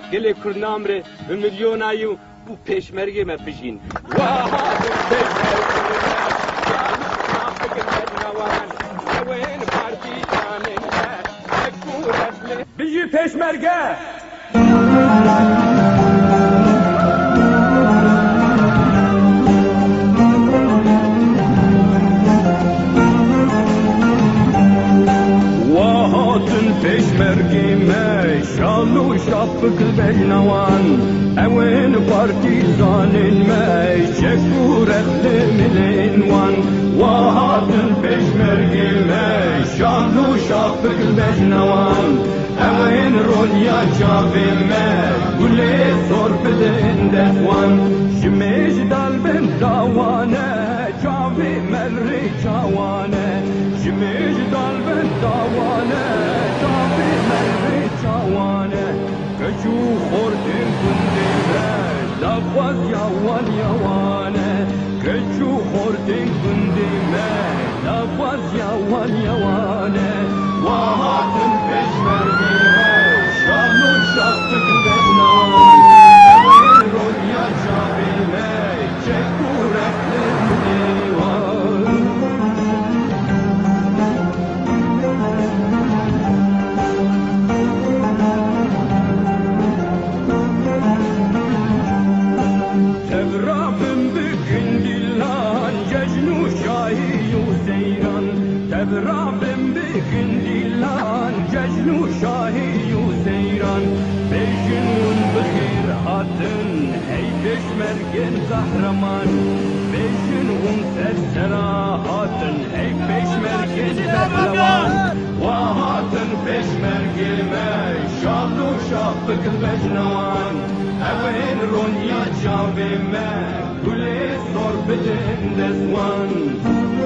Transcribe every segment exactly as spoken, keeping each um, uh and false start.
گلی کرنامره به میلیونایو بو پیشمرگی مپشین واه بيجي پیشمرگه وهاتن پیشمرگی می شالو شافک بینوان اوین پارتیزانین می شکورت ملین وان وهاتن پیشمرگی می شالو شافک بینوان اوین رونیا چاوی می گلی سور بدین دفوان شمیش دال بن داوانه چاوی مری چاوانه شمیش دال بن داوانه چاوی مری چاوانه کچو خوردین کندی می لفظ یوان یوانه کچو خوردین کندی می لفظ یوان یوانه وهاتن پیشمرگی می شانو شافک بینوان اوین رونیا چاوی می چکورک لیوان تبرابم بکندیلان ججنو شاهی و سیران تبرابم بکندیلان ججنو شاهی و سیران بیشنون بخیر هاتن هی پیشمرگن زهرمان بیشنون سرسرا هاتن هی پیشمرگن زهرمان وهاتن پیشمرگی می شالو شافک بجنوان اوین رونیا چاوی می گلی سور بدین دزوان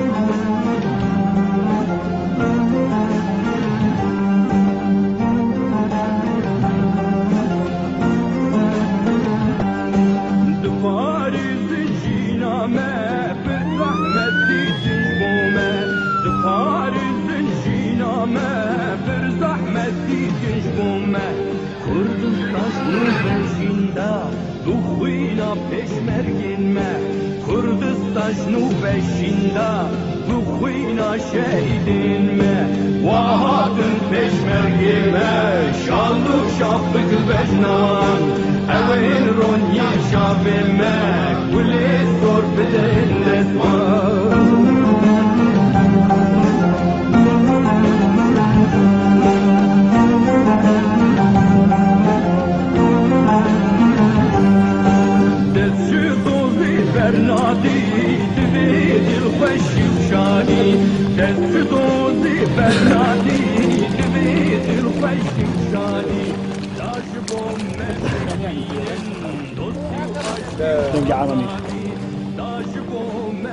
پیشمرگین ما کردستان شنو بشیندا بخوینا شهیدین ما وهاتن پیشمرگی ما شالو شافک بجنان اوین رونیا شافی ما گلی سور بدین دزوان برنادي تبيد الخش وشاني تسدوزي برنادي تبيد الخش وشاني تاجبهم مخيين دوسي عربي تاجبهم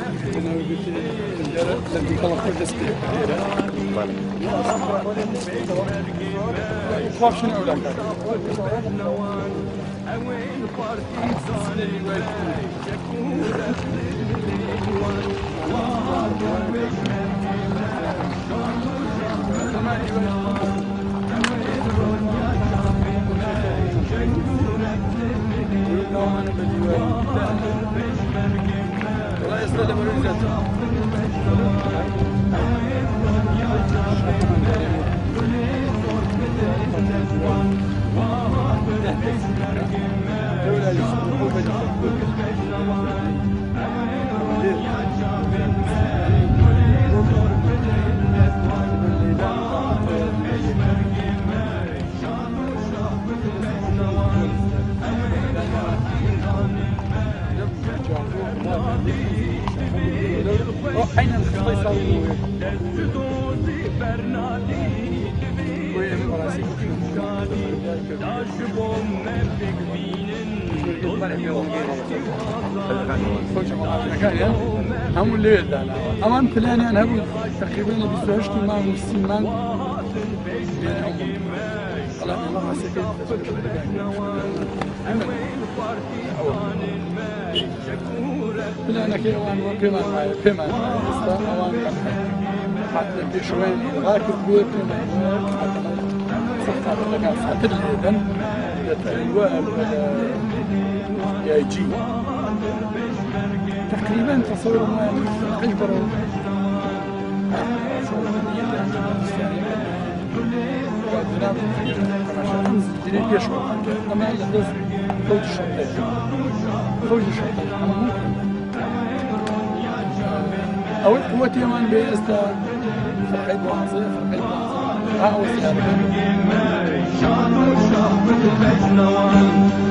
اوين بارتيزان شكورة للوان وهاتن بيشمرگي ما شالو شافك بجنوان اوين رونيا چاوي ما شكورة للوان وهاتن بيشمرگي ما شالو شافك بجنوان اوين رونيا چاوي ما گلی سور بدین دزوان وهاتن بيشمرگي حين الخصيص هم الليل ده أمان بلاني أنا هقول تقريبا بسوهشت ما مسلمان والله ما حسيت بلانا كي أوان وكمان معي كمان استان أوان حتى بشوين راكب بيه كمان حتى صفحة لقاء ساعتين ليدا ولا تايوان ولا ياجي تقريبا تصور ما البرو ديري بيشو اما يدوز فوج الشرطة فوج الشرطة اما ممكن او القوة يمان بيستا فرقيت وعصي فرقيت وعصي ها هو السيارة